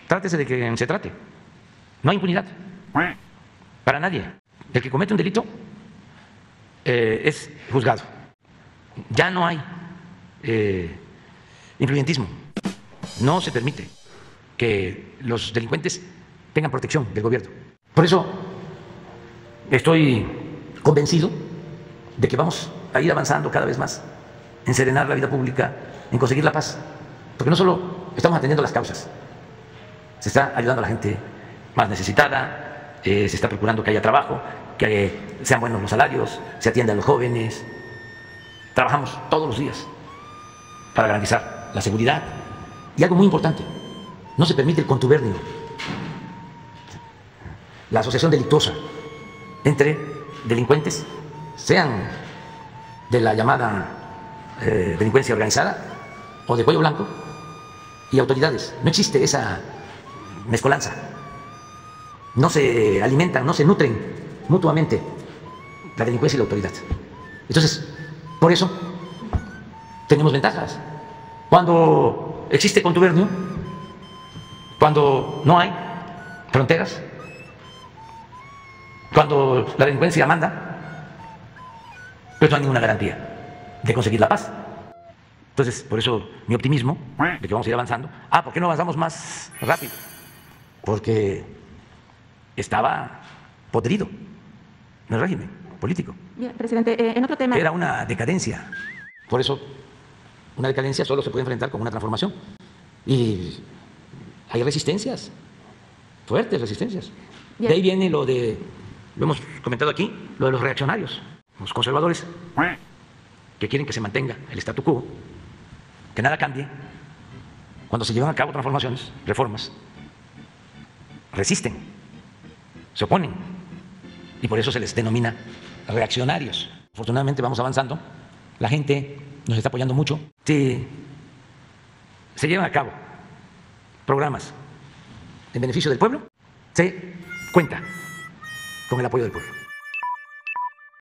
trátese de que se trate. No hay impunidad para nadie. El que comete un delito es juzgado. Ya no hay influyentismo. No se permite que los delincuentes tengan protección del gobierno. Por eso estoy convencido de que vamos a ir avanzando cada vez más en serenar la vida pública, en conseguir la paz. Porque no solo estamos atendiendo las causas, se está ayudando a la gente más necesitada, se está procurando que haya trabajo, que sean buenos los salarios, se atienda a los jóvenes. Trabajamos todos los días para garantizar la seguridad. Y algo muy importante, no se permite el contubernio, la asociación delictuosa entre delincuentes, sean de la llamada delincuencia organizada o de cuello blanco, y autoridades. No existe esa mezcolanza. No se alimentan, no se nutren mutuamente la delincuencia y la autoridad. Entonces, por eso tenemos ventajas. Cuando existe contubernio, cuando no hay fronteras, cuando la delincuencia manda, pues no hay ninguna garantía de conseguir la paz. Entonces, por eso mi optimismo de que vamos a ir avanzando. ¿Por qué no avanzamos más rápido? Porque estaba podrido el régimen político. Bien, presidente, en otro tema. Era una decadencia. Por eso, una decadencia solo se puede enfrentar con una transformación. Y hay resistencias, fuertes resistencias. Bien. De ahí viene lo hemos comentado aquí, lo de los reaccionarios, los conservadores, que quieren que se mantenga el statu quo, que nada cambie. Cuando se llevan a cabo transformaciones, reformas, resisten, se oponen, y por eso se les denomina reaccionarios. Afortunadamente vamos avanzando, la gente nos está apoyando mucho. Si se llevan a cabo programas en beneficio del pueblo, se cuenta con el apoyo del pueblo.